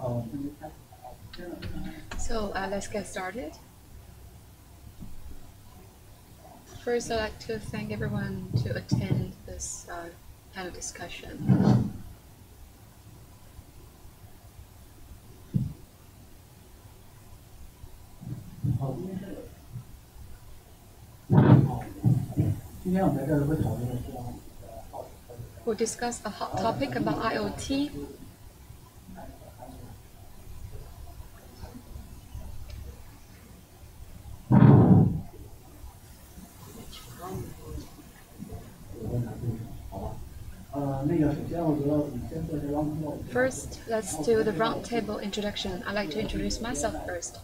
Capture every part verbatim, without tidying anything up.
So uh, let's get started. First, I'd like to thank everyone to attend this uh, panel discussion. We'll discuss a hot topic about IoT. First, let's do the roundtable introduction. I'd like to introduce myself first.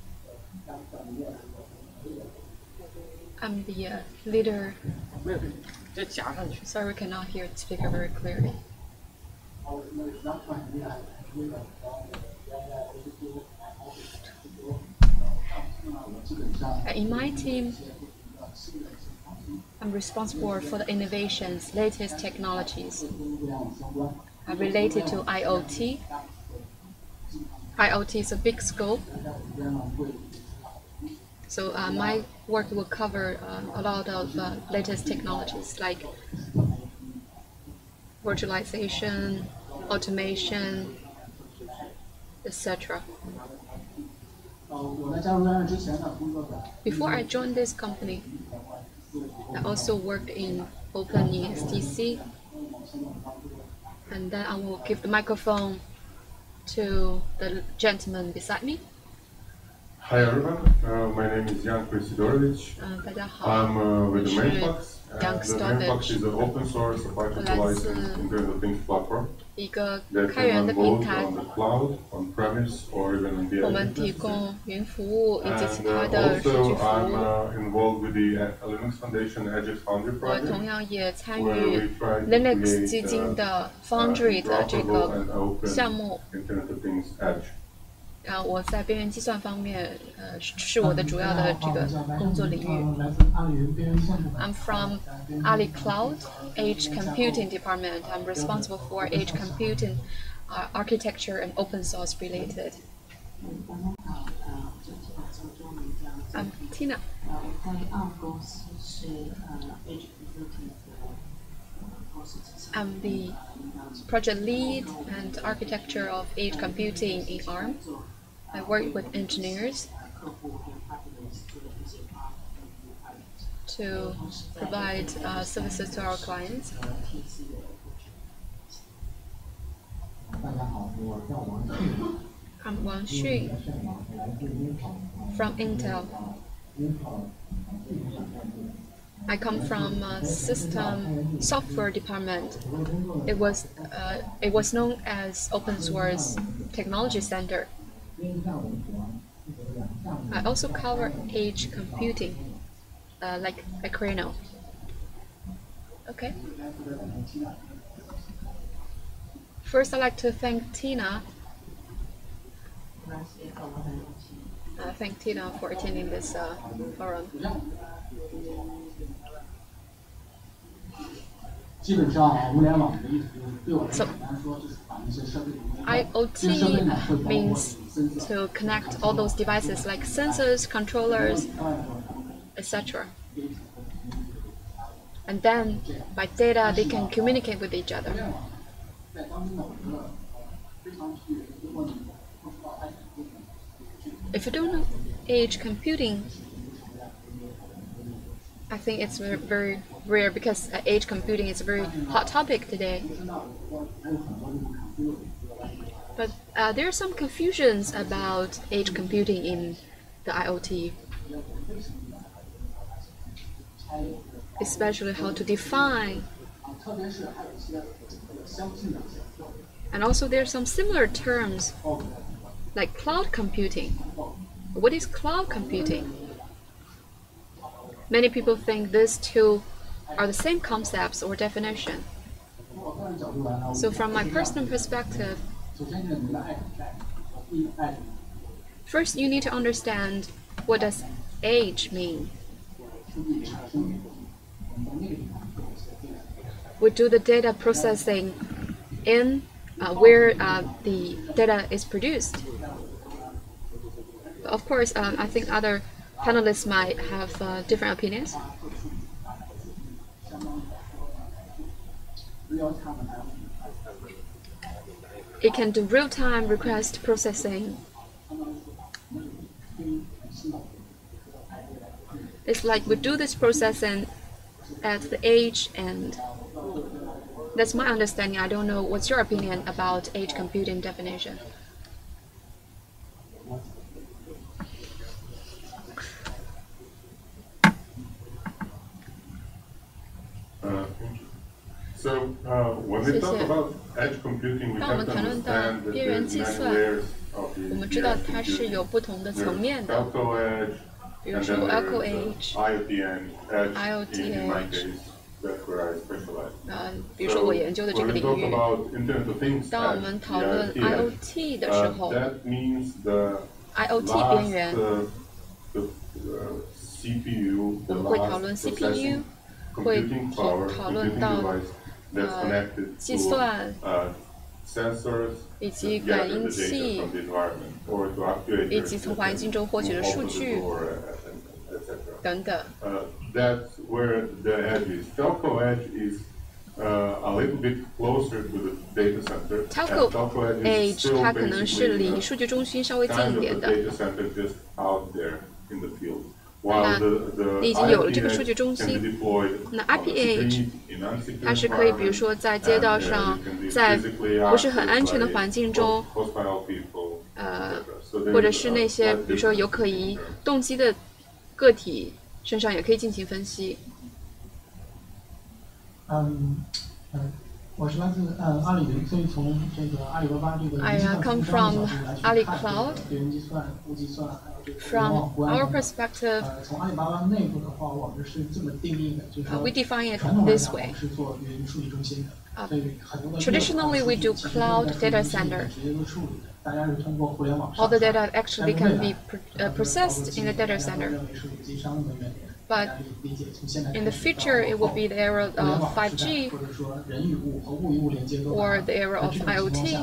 I'm the uh, leader. Sorry, we cannot hear the speaker very clearly. In my team, I'm responsible for the innovations, latest technologies uh, related to IoT. IoT is a big scope, so uh, my work will cover uh, a lot of uh, latest technologies like virtualization, automation, et cetera. Before I joined this company, I also worked in OpenESDC, and then I will give the microphone to the gentleman beside me. Hi everyone, uh, my name is Janko Isidorovic. Uh, I'm uh, with the Mainflux. Uh, the Mainflux is an open source application licensed Internet of Things platform that can run both on the cloud, on premise, or even on the edge. And uh, also I'm uh, involved with the uh, Linux Foundation Edge Foundry project, where we try to create uh, interoperable and open Internet of Things Edge. 呃，我在边缘计算方面，呃，是我的主要的这个工作领域。I'm from Ali Cloud Edge Computing Department. I'm responsible for edge computing, uh, architecture and open source related. I'm Tina. I'm the project lead and architecture of edge computing in ARM. I work with engineers to provide uh, services to our clients. I'm Wang from Intel. I come from a system software department. It was uh, it was known as Open Source Technology Center. I also cover edge computing, uh, like Acreno. Okay. First, I'd like to thank Tina. Uh, thank Tina for attending this uh, forum. So, IoT means to connect all those devices like sensors, controllers, et cetera. And then, by data, they can communicate with each other. If you don't know edge computing, I think it's very, very rare because uh, edge computing is a very hot topic today. But uh, there are some confusions about edge computing in the IoT, especially how to define. And also there are some similar terms like cloud computing. What is cloud computing? Many people think these two are the same concepts or definition. So from my personal perspective, first you need to understand what does edge mean. We do the data processing in uh, where uh, the data is produced. Of course, uh, I think other panelists might have uh, different opinions. It can do real-time request processing. It's like we do this processing at the edge, and that's my understanding. I don't know what's your opinion about edge computing definition. Uh, so uh, when we talk about edge computing, we have to understand that there's many layers of the edge computing. Telco edge, and then there's uh, IoT edge, in my case, that's where I specialize. 呃，比如说我研究的这个领域，当我们讨论 I O T 的时候 ，I O T 边缘，我们会讨论 C P U， 会讨论到呃计算，以及感应器，以及从环境中获取的数据。 等等。 Uh, that's where the edge is. Telco edge is uh, a little bit closer to the data center. Telco edge 它可能是离数据中心稍微近一点的。那你已经有了这个数据中心，那 I P edge 它是可以，比如说在街道上，在不是很安全的环境中，呃，或者是那些比如说有可疑动机的。 个体身上也可以进行分析。 嗯，呃，我是来自呃阿里云，所以从这个阿里巴巴这个云计算 come from Ali Cloud. 对云计算、物计算，还有这个 From our perspective, 呃，从阿里巴巴内部的话，我们是这么定义的，就是说 we define it 传统来 this 讲，我 way. 们是做云数据中心的，所以很多的 Traditionally, we do cloud data center. 直接做处理的。 大家是通过互联网 All the data actually can be uh, processed in the data center. But in the future, it will be the era of five G or the era of I O T.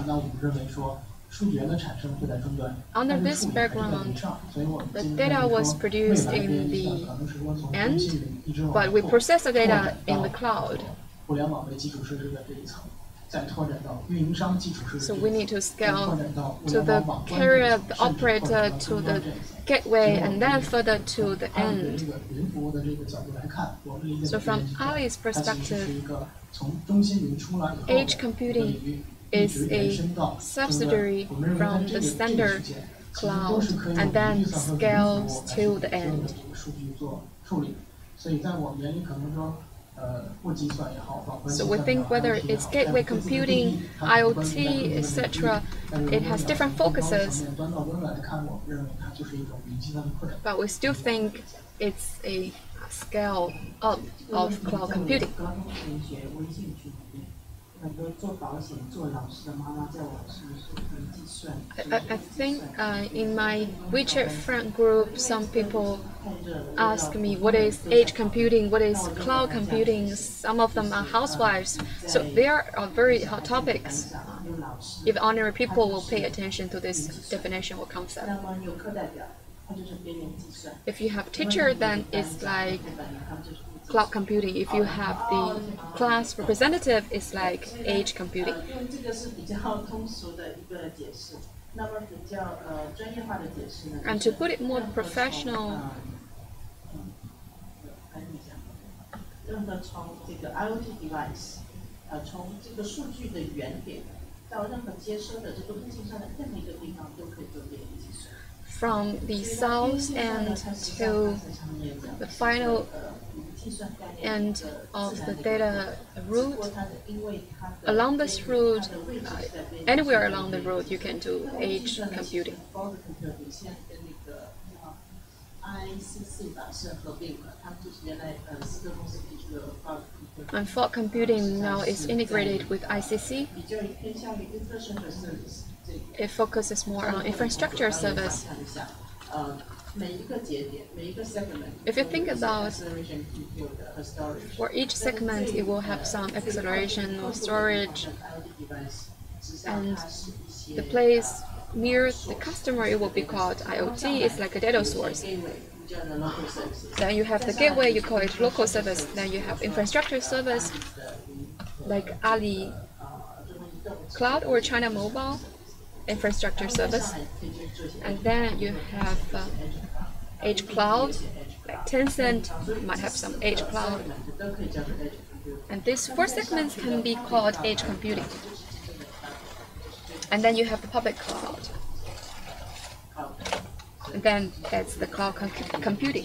Under this background, the data was produced in the end, but we process the data in the cloud. So we need to scale to the carrier, the operator, to the gateway, and then further to the end. So from Ali's perspective, edge computing is a subsidiary from the standard cloud and then scales to the end. So we think whether it's gateway computing, I O T, et cetera, it has different focuses. But we still think it's a scale up of cloud computing. I, I think uh, in my WeChat friend group, some people ask me what is edge computing, what is cloud computing. Some of them are housewives, so there are very hot topics. If ordinary people will pay attention to this definition or concept. If you have teacher, then it's like cloud computing. If you have the class representative, it's like edge computing. And to put it more professional, from the south end to the final end of the data route, along this route, uh, anywhere along the route, you can do edge computing. And fog computing now is integrated with I C C. It focuses more on infrastructure service. If you think about, for each segment, it will have some acceleration or storage. And the place near the customer, it will be called IoT. It's like a data source. Then you have the gateway, you call it local service. Then you have infrastructure service, like Ali Cloud or China Mobile infrastructure service. And then you have uh, Edge Cloud, like Tencent might have some Edge Cloud. And these four segments can be called edge computing. And then you have the public cloud. And then that's the cloud com computing.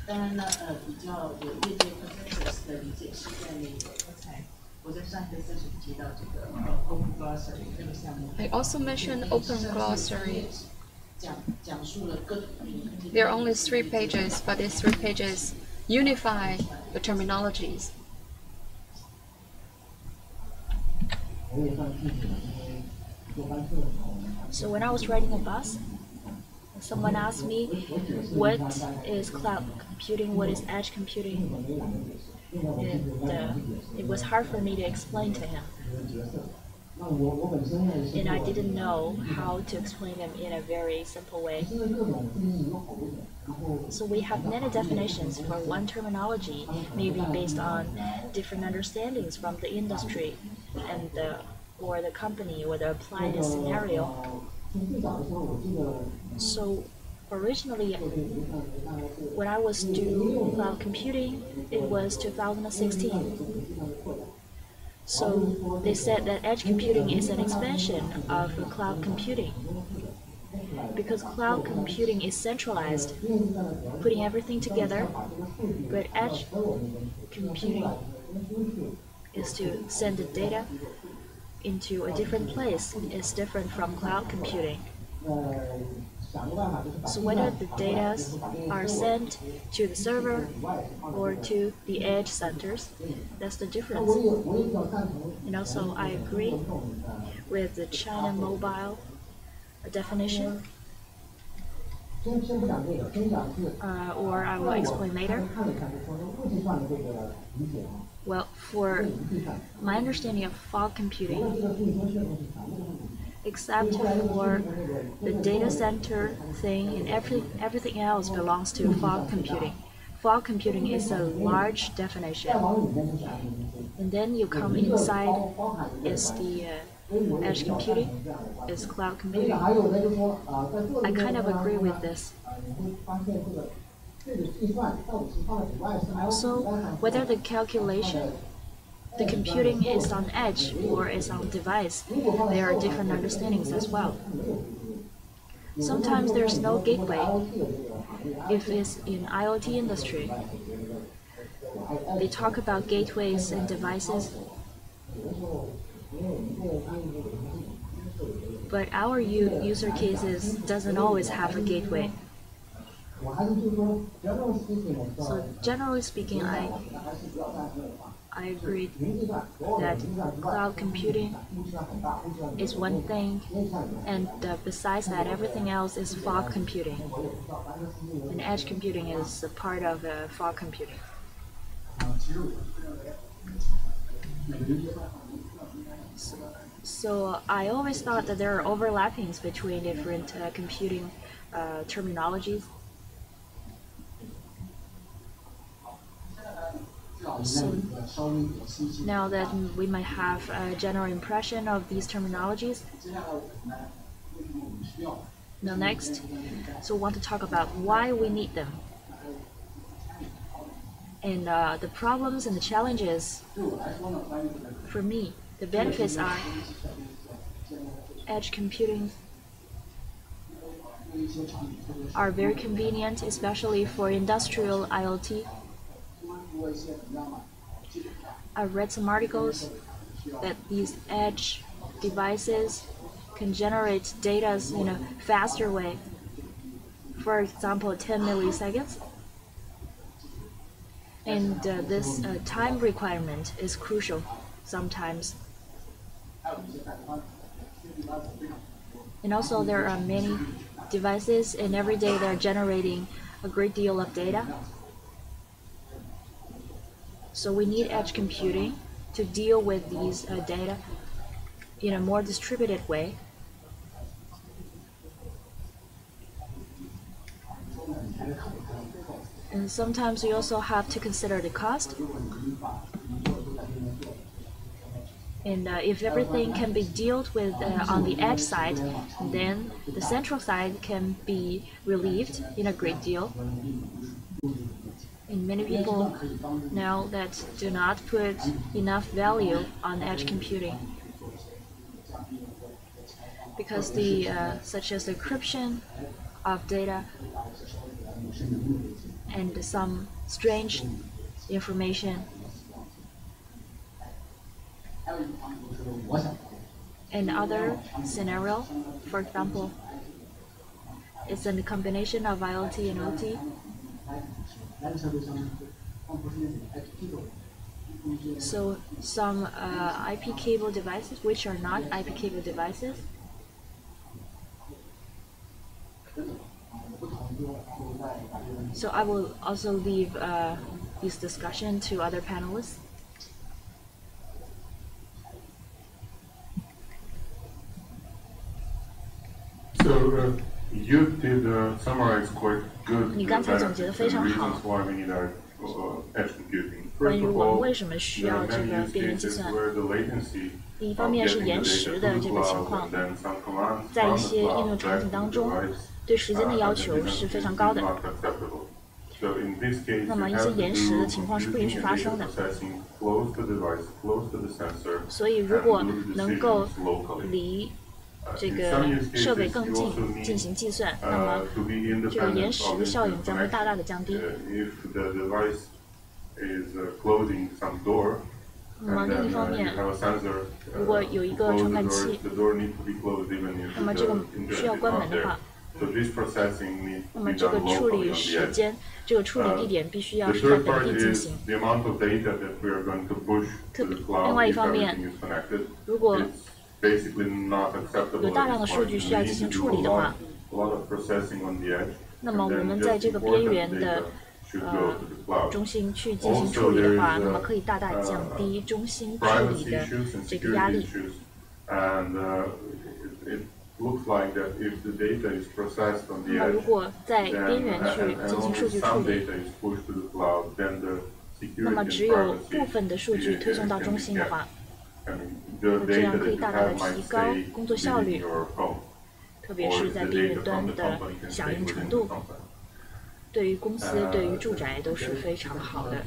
I also mentioned open glossary. There are only three pages, but these three pages unify the terminologies. So when I was riding a bus, someone asked me, what is cloud computing, what is edge computing? And uh, it was hard for me to explain to him. And I didn't know how to explain them in a very simple way. So we have many definitions for one terminology, maybe based on different understandings from the industry and the, or the company or the applied scenario. So originally, when I was doing cloud computing, it was two thousand sixteen. So they said that edge computing is an expansion of cloud computing. Because cloud computing is centralized, putting everything together, but edge computing is to send the data into a different place. It's different from cloud computing. So whether the data are sent to the server or to the edge centers, that's the difference. And also I agree with the China Mobile definition, uh, or I will explain later. Well, for my understanding of fog computing, except for the data center thing and every, everything else belongs to fog computing. Fog computing is a large definition. And then you come inside is the uh, edge computing, is cloud computing. I kind of agree with this. Also, whether the calculation, the computing is on edge or is on device, there are different understandings as well. Sometimes there's no gateway. If it's in IoT industry, they talk about gateways and devices. But our user cases doesn't always have a gateway. So generally speaking, I I agree that cloud computing is one thing, and uh, besides that, everything else is fog computing. And edge computing is a part of uh, fog computing. So, so I always thought that there are overlappings between different uh, computing uh, terminologies. So now that we might have a general impression of these terminologies, now next, so we want to talk about why we need them. And uh, the problems and the challenges, for me, the benefits are edge computing are very convenient, especially for industrial IoT. I read some articles that these edge devices can generate data in a faster way. For example, ten milliseconds. And uh, this uh, time requirement is crucial sometimes. And also there are many devices, and every day they're generating a great deal of data. So we need edge computing to deal with these uh, data in a more distributed way. And sometimes we also have to consider the cost. And uh, if everything can be dealt with uh, on the edge side, then the central side can be relieved in a great deal. And many people now that do not put enough value on edge computing, because the uh, such as the encryption of data and some strange information. Another scenario, for example, is a combination of IoT and O T. So some uh, I P cable devices which are not I P cable devices. So I will also leave uh, this discussion to other panelists. So uh, you did uh, summarize quite good 你刚才总结得非常好。 reasons why we need our uh, edge computing. 关 First 于 of 我们 all, 为什么需 there 要 are 这 many 个 use 边缘计 cases 算？ where the latency 第一 of 方面是 getting 延 the 时 data 的 to 这 the 个情 cloud 况 and，then some commands 在一 from 些 the 应用 cloud 场 back 景 to 当 the 中， device 对时间的 uh, 要 and the 求是 difference 非常 is 高的。 not acceptable. So in this case, 那么 you 一些 have to 延时的 do 情况是不允许 computing 发 and 生 data 的。 processing close to the device, close to the sensor, 所以如 and 果 do the 能够 decisions locally. 离 Uh, 这 in 个 some use 设备 cases, 更 you 近 also 进 need 行计算，那 uh, 么 to be 这个延 independent 时 of 的 the 效应将会大大的 connection. 降低。 Uh, if the device is uh, closing some door, 那么 and 另一 then 方 uh, you 面， have a sensor 如 uh, 果 to 有一个 close 传 the 感 door, 器， the door needs to be closed even if 那么 the 这个 internet 需要 is 关 not 门的 there. 话， So this processing needs 那 to 么 be 这个 done 处 locally 理 on the 时 edge. 间，这个处理地点必须要 The 是在 third 本 part 地进 is 行。 the amount of data that we are going to push to the 另 cloud 外一 if 方面， everything is connected. 如果 It's basically not acceptable 有 at 大量的 this 数 point. 据 We 需要 need 进 to 行 do 处 a 理的 lot, 话， a lot of processing on the edge. 那么 and 我 then 们在 just 这个边 important 缘的 data should go to the cloud. 中心去进行 Also, 处理 there 的话， is 那么 uh, 可以大大降 uh, 低中心处理 privacy 的 issues and 这个压 security 力。 issues, and uh, it, it looks like that if the data is processed on 那 the 么如 edge, 果在 then 边缘 and, 去 and 进行数 only 据处 some 理， data is pushed to the cloud, then the 那 security 么 and 只有 privacy 部分的数据 is- 推送到 can 中 be 心的 kept. 话， I mean, the 那这 data 样可 that 以 you 大大的 have might 提高 stay 工作效 within 率， your home, 特别 or 是 the 在边 data 缘 from 端 the 的 company can 响 stay 应 within 程 the 度， company. 对于公司、对于住宅都是非常好的。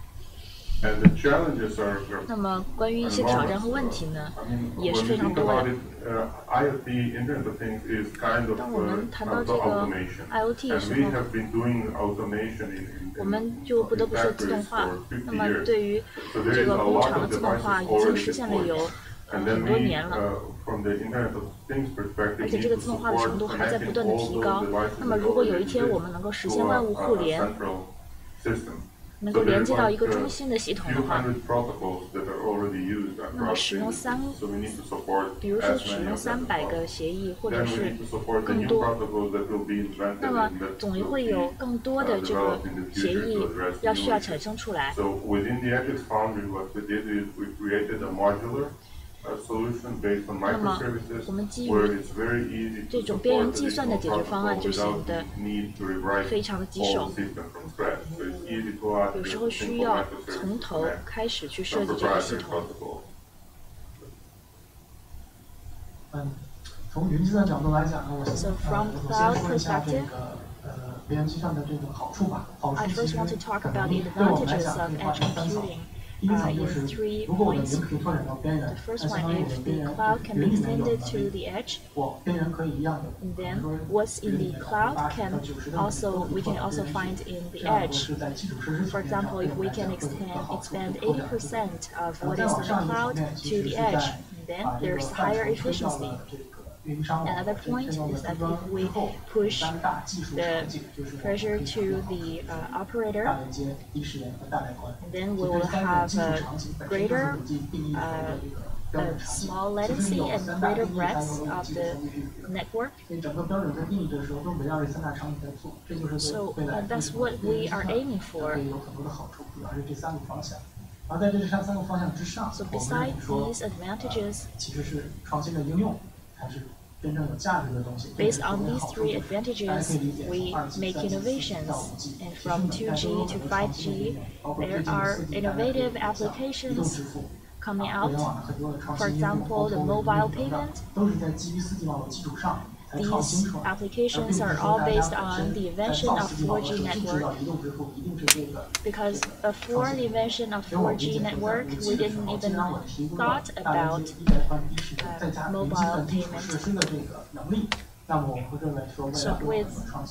And the challenges are, are 那么关于一些挑战和问题呢， I mean, 也是 when 非 you 常 think 多 about 的。 it, uh, IoT, Internet of Things, is kind of 当我 uh, 们谈到 auto- 这个 automation. IoT 的 And 时 we 候， have been doing automation in, in, 我 in, 们就不得 in 不说自动 factories 化 for。 那 fifty 么 years. 对于 So there 这 is 个 a 工 lot 厂的 of 自动化 devices 已经 already 实现了 deployed. 有呃 And 很 then 多 we, 年了。 uh, from the Internet of Things perspective, 而且 need 这个 to 自动化的 support 程度还在不 connecting 断的 all 提 those 高。 devices 那么 that 如果有一 already 天 exist 我们能够实 to 现 a, 万物 a, 互 a 联， central system. 能 So 够连 there's 接到一 like 个 a 中心的系统的 few 话， hundred protocols that are already used 那么 across 使 the 用 industry. 三， So we need to support 比如说 as 使 many 用 of 三 them 百 as 个 possible. 协议，或者 Then we 是 need to support the 更 new 多。 protocols that will be 那 invented 么 and that 总 will 会 be 有更多的 uh, 这个 developed in the 协 future 议 to address 要 the 需 new 要 issues. 产生出来。 So within the Edge Foundry, what we did is we created a modular uh, solution based on 那么 microservices 我们基 where 于 it's very easy 这 to 种边缘 support 计算的 additional 解决方案 protocol 就显 without 得 the need to rewrite 非常的棘 all 手， the system from scratch. So it's easy to add 有时 the 候需 simple 要 microservices 从 to 头 connect 开始去设 some 计这个系 proprietary 统。 protocol. 嗯，从云计算角度来讲呢，我先 So 呃 from 我 cloud 先说一下这 perspective, 个呃边缘计算的这个好处吧。好 I 处其 first 实 want to talk 可 about 能 the 对我们来 advantages 讲 of 可以划 edge 成三层。 computing 第一 uh, 层就 in 是 three 如果我的 points. 云可以拓展到边缘， The 那 first 相当 one, 于我的 if 边 the 缘 cloud can 云 be 里面有 extended 的 to 能力， the edge, 我边缘可以一样的， and 比 then 如说 what's 云 in 里 the 面 cloud 八十 can 到九十的能力 also 都可 we 以拓 can 展 also 边 find 缘。 in 这 the 样如果 edge. 是在基础设施层 For 面上， example, 对 if 我 we 们来 can 讲会有很 extend 多好处，可以 expand 拓 eighty 展这个。 percent of 然后 what 再 is 往 in 上 the 一个层 cloud 面，其 to 实 the 是 edge, 在 then 把这个 there's 范 higher 畴推到 efficiency. 了这个运营商网 Another 这 point 这种的 is that 低端 if we 之后， push 三大技术 the 场景就是我们可 pressure 以 to the uh, operator, 大连接、低时延和大带宽。 and then 就 we 这 will 三种 have 技术 a 场景本身就是 greater 五 G 定义出来的这个标 a 准场景。 small 其实 latency 有 and 三大 greater 定义才 breadth 有了五 of G the 的程序匹配。 network. 所以整个标准在定义的时候都围绕这三大场景在做，这就是 So 对未来 uh, that's what we are aiming 可 for. 以有很多的好处，主要是这三个方向。 So besides these advantages, based on these three advantages, we make innovations. And from two G to five G, there are innovative applications coming out. For example, the mobile payment. These applications are all based on the invention of four G network. Because before the invention of four G network, we didn't even thought about uh, mobile payment. So with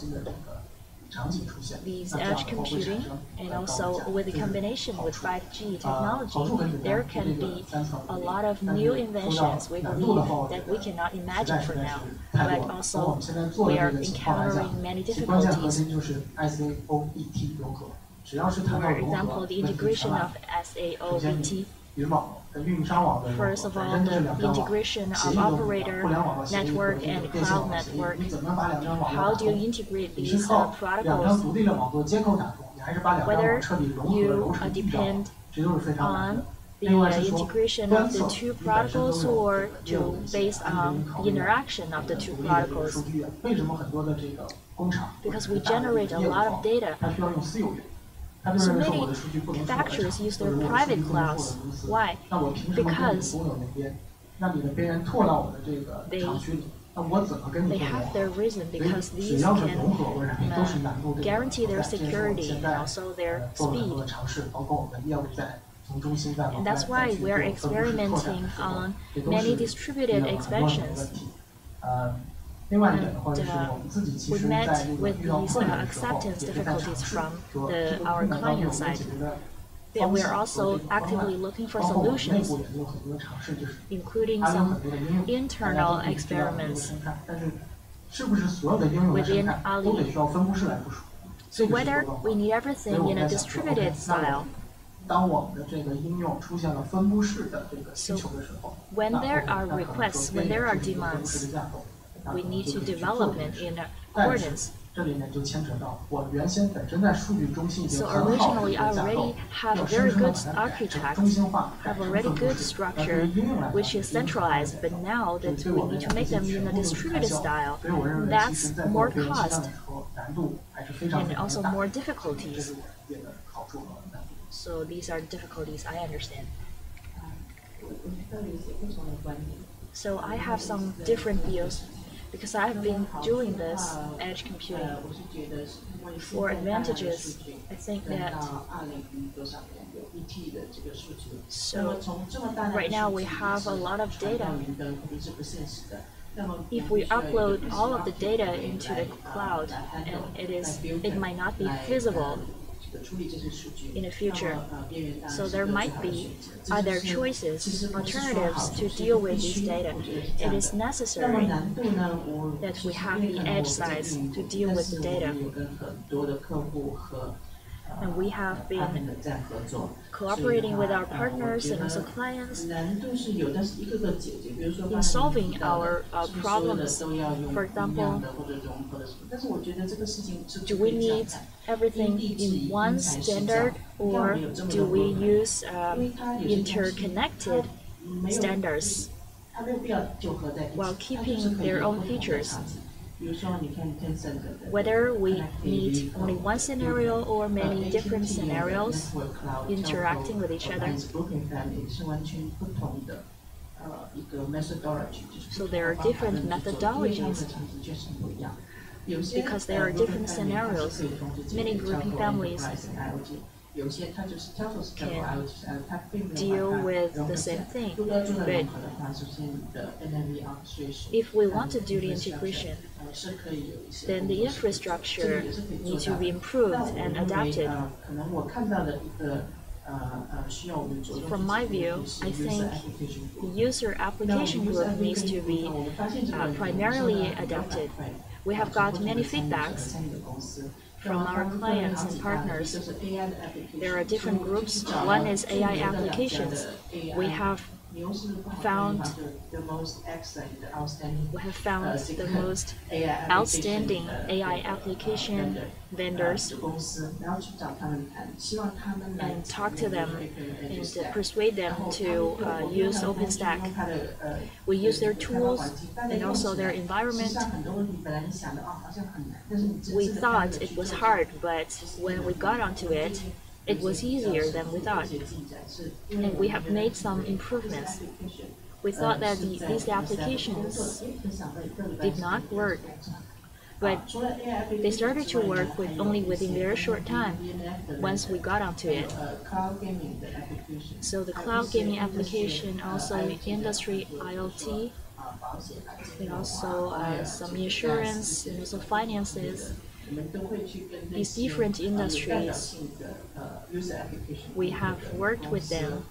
these edge computing and also with the combination with five G technology, there can be a lot of new inventions we believe that we cannot imagine for now, but also we are encountering many difficulties. For example, the integration of S A O V T. First of all, the integration of operator, network, and cloud network. How do you integrate these uh, protocols? Whether you uh, depend on the uh, integration of the two protocols or to based on the interaction of the two protocols. Because we generate a lot of data. So many factories use their private clouds. Why? Because they, they have their reason, because these can uh, guarantee their security and also their speed. And that's why we're experimenting on many distributed expansions. And uh, we met with these uh, acceptance difficulties from the, our client side. And we are also actively looking for solutions, including some internal experiments within Ali. So whether we need everything in a distributed style. So when there are requests, when there are demands, we need to develop it in accordance. So originally, I already have a very good architect, have already good structure, which is centralized. But now that we need to make them in a distributed style, that's more cost and also more difficulties. So these are difficulties I understand. So I have some different views. Because I've been doing this edge computing for advantages, I think that so right now we have a lot of data. If we upload all of the data into the cloud, and it is it might not be feasible in the future. So there might be other choices, alternatives to deal with this data. It is necessary that we have the edge size to deal with the data. And we have been cooperating with our partners and also clients in solving our uh, problems. For example, do we need everything in one standard, or do we use um, interconnected standards while keeping their own features? Whether we need only one scenario or many different scenarios interacting with each other. So there are different methodologies because there are different scenarios. Many grouping families can deal with the same thing, but if we want to do the integration, then the infrastructure needs to be improved and adapted. From my view, I think the user application group needs to be uh, primarily adapted. We have got many feedbacks from our clients and partners. There are different groups. One is A I applications. We have found we have found the most outstanding A I application vendors and talk to them and persuade them to uh, use OpenStack. We use their tools and also their environment. We thought it was hard, but when we got onto it, it was easier than we thought, and we have made some improvements. We thought that the, these applications did not work, but they started to work with only within a very short time once we got onto it. So the cloud gaming application, also industry IoT, and also uh, some insurance and also finances. These different industries, we have worked with them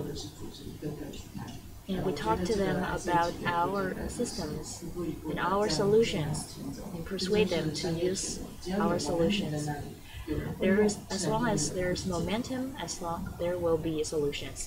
and we talked to them about our systems and our solutions and persuade them to use our solutions. There is, as long as there's momentum, as long there will be solutions.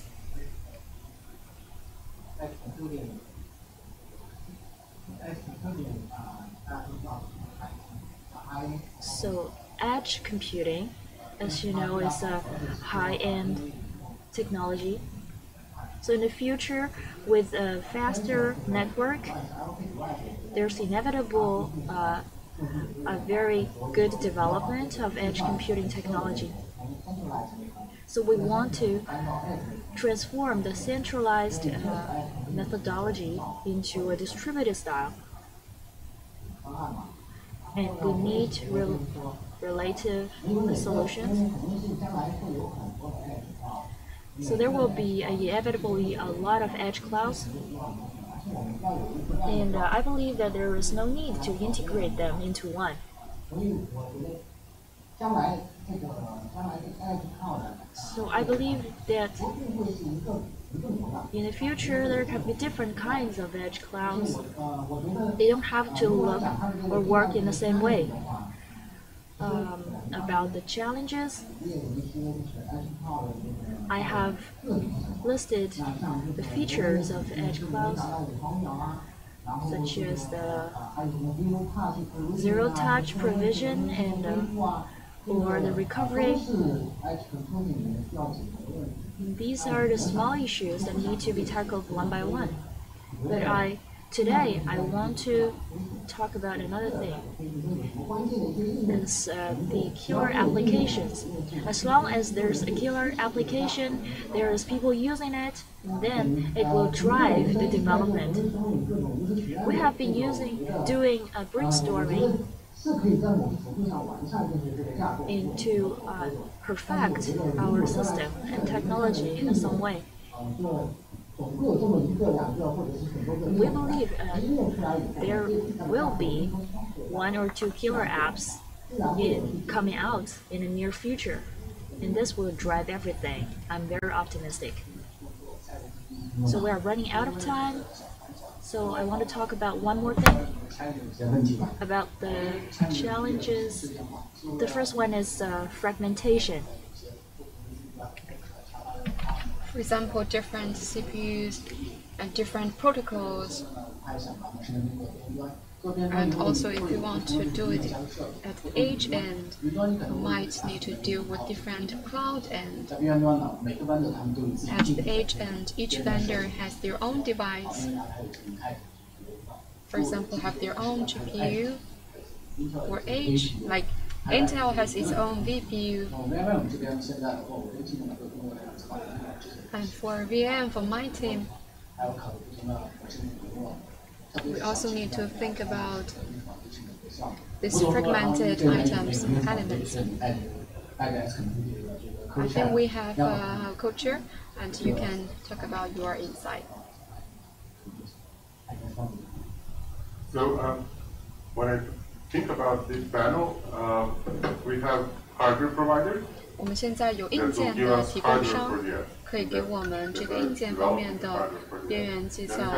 So edge computing, as you know, is a high-end technology. So in the future, with a faster network, there's inevitable uh, a very good development of edge computing technology. So we want to transform the centralized uh, methodology into a distributed style. And we need rel relative solutions. So there will be uh, inevitably a lot of edge clouds, and uh, I believe that there is no need to integrate them into one. So I believe that in the future there can be different kinds of edge clouds. They don't have to look or work in the same way. Um, about the challenges, I have listed the features of edge clouds, such as the zero-touch provision and uh, or the recovery. These are the small issues that need to be tackled one by one. But I today I want to talk about another thing. It's uh, the killer applications. As long as there's a killer application, there's people using it, and then it will drive the development. We have been using doing a brainstorming and to uh, perfect our system and technology in some way. We believe uh, there will be one or two killer apps in, coming out in the near future, and this will drive everything. I'm very optimistic. So we are running out of time, so I want to talk about one more thing, about the challenges. The first one is uh, fragmentation. For example, different C P Us and different protocols. And also, if you want to do it at the edge end, you might need to deal with different cloud end. At the edge end, each vendor has their own device. For example, have their own G P U or edge, like Intel has its own V P U. And for V M, for my team, we also need to think about these fragmented items, elements. I think we have a culture, and you can talk about your insight. So um, when I think about this panel, uh, we have hardware providers. 我们现在有硬件的提供商，可以给我们这个硬件方面的边缘计算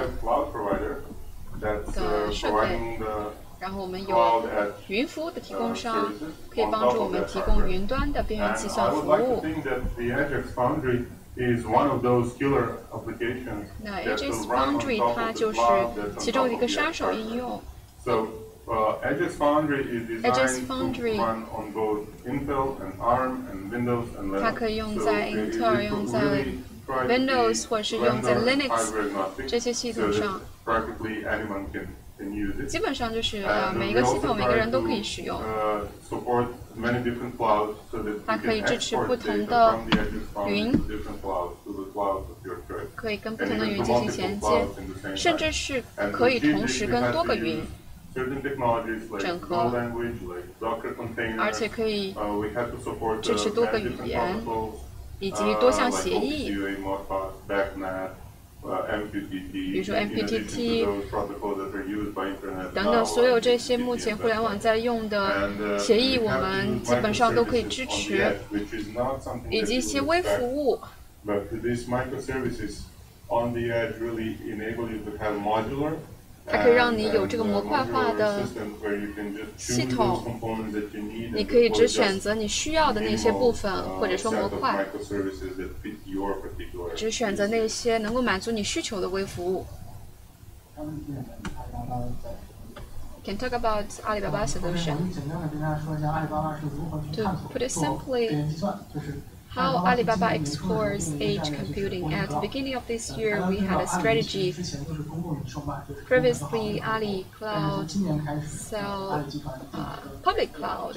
的设备。然后我们有云服务的提供商，可以帮助我们提供云端的边缘计算服务。 is one of those killer applications 那 that Edge will run on Foundry top 它 of the 就是 cloud that's on 其中 top 的一 of 个 the 杀手 infrastructure. 应用。 So uh, Edge Foundry is Edge designed Foundry to run on both Intel and ARM and Windows and 它 Linux. 可以用 So 在 it- it Intel、 would 用在 really try to be Windows 或者是用在 vendor and Linux hardware agnostic, 这些系 so 统 that 上， practically anyone can, can use it. 基本上就是呃 And 每一 we 个系 also 统每个 try 人都 to 可以使用。 uh, support many different clouds so that you 它可以 can 支持 export 不同 data 的 from the Edge Foundry 云 to different clouds to the clouds of your choice. 可以跟不 And 同的 even 云 to 进行 multiple 衔接， clouds in the same 甚 time. 至是 And 可以 to achieve 同 this, 时 we 跟 had 多 to 个云 use certain technologies like 整 Go 合， language, like Docker 而且 containers. 可以 Uh, we had to support 支持 uh, 多个 many 语 different 言 protocols, 以及多 uh, 项 like 协议， OpenCUA, Modbus, BACnet, uh, M Q T T, 比如说 in M Q T T addition to those protocols that are used by Internet 等 now, 等，所有 like 这些 M Q T T 目前 and 互联网 BACnet. 在用的 And, uh, 协议， we 我 have 们 to 基本上都可以 microservices 支 on the 持， edge, which is not something 以 that 及一 you 些 would 微服 expect. 务。 But these microservices on the edge really enable you to have modular 它可以让你 and, 有这个 uh, 模块化 modular 的 systems where you can just 系 choose 统 those components that you need 你 and 可以 deploy 只 just 选择你需要的那些部分， minimal, 或者 uh, 说 set 模 of 块， microservices that fit your particular 只选择那些能够满足你需求的微服务。Can talk about Alibaba 我 solution. 简单的跟大家说一下阿里巴巴是如何去 To 探索 put it 做 simply, 边缘计算，就是 How Alibaba explores edge computing. At the beginning of this year, we had a strategy. Previously, Ali Cloud sell uh, public cloud.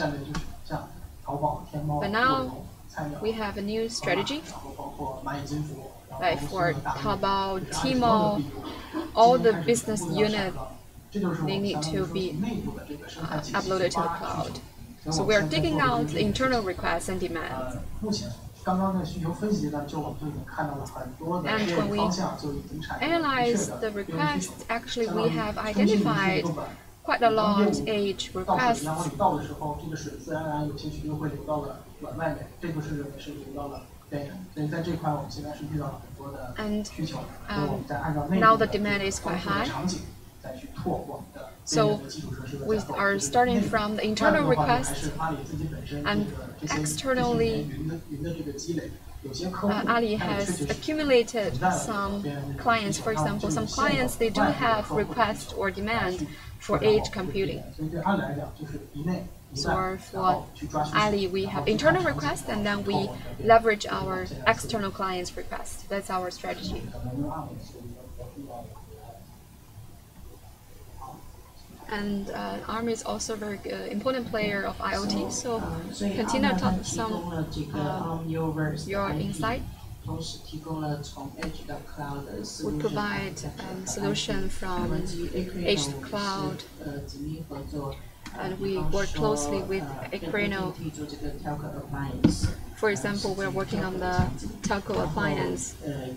But now, we have a new strategy. Like for Taobao, Tmall, all the business units, they need to be uh, uploaded to the cloud. So we are digging out the internal requests and demands. And when we analyze the requests, actually we have identified quite a lot edge requests. And um, now the demand is quite high. So we are starting from the internal request, and externally, uh, Ali has accumulated some clients. For example, some clients, they do have request or demand for edge computing. So for Ali, we have internal requests, and then we leverage our external clients' requests. That's our strategy. And uh, ARM is also a very uh, important player of IoT. So continue to talk some uh, your insight. We provide um, solution from edge to cloud, and we work closely with Equino. For example, we're working on the telco appliance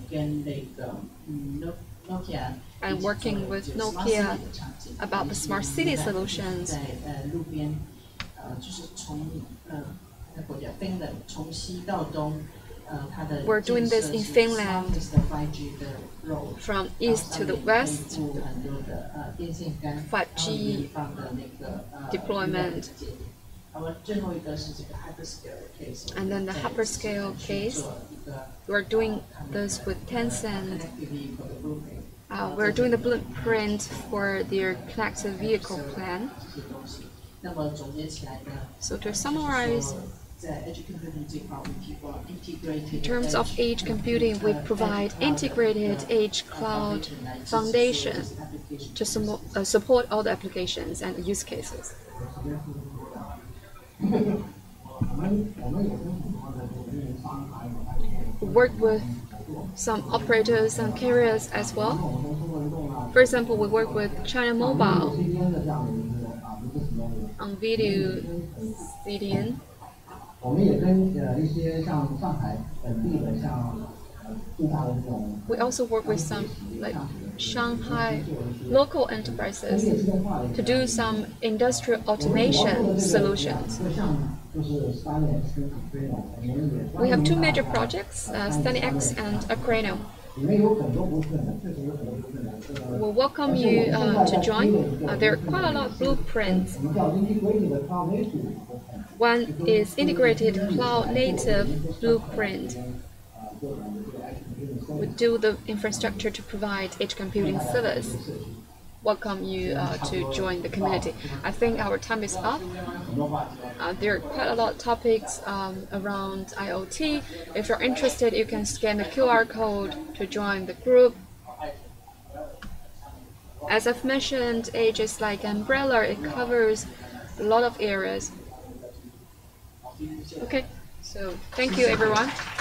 and working with Nokia about the smart city solutions. We're doing this in Finland, from east to the west, five G deployment. And then the hyperscale case, we're doing this with Tencent. Uh, we're doing the blueprint for their connected vehicle plan. So to summarize, in terms of edge computing, we provide integrated edge cloud foundation to sum uh, support all the applications and use cases. We work with some operators and carriers as well. For example, we work with China Mobile on video C D N. We also work with some like Shanghai local enterprises to do some industrial automation solutions. We have two major projects, uh, StudyX and Equino. We welcome you uh, to join. Uh, there are quite a lot of blueprints. One is integrated cloud native blueprint. we do the infrastructure to provide edge computing service. Welcome you uh, to join the community. I think our time is up. Uh, there are quite a lot of topics um, around IoT. If you're interested, you can scan the Q R code to join the group. As I've mentioned, Edge is like an umbrella. It covers a lot of areas. Okay, so thank you everyone.